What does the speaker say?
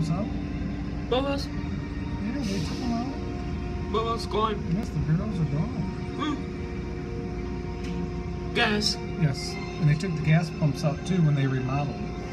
pumps out. Bubba's? Yeah, they took them out. Bubba's gone. Yes, the barrels are gone. Gas. Yes, and they took the gas pumps out too when they remodeled.